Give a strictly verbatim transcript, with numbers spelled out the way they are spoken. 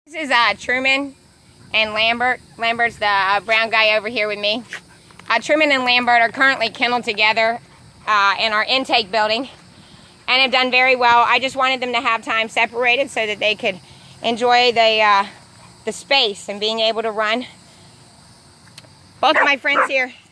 This is uh, Truman and Lambert. Lambert's the uh, brown guy over here with me. Uh, Truman and Lambert are currently kenneled together uh, in our intake building and have done very well. I just wanted them to have time separated so that they could enjoy the, uh, the space and being able to run. Both of my friends here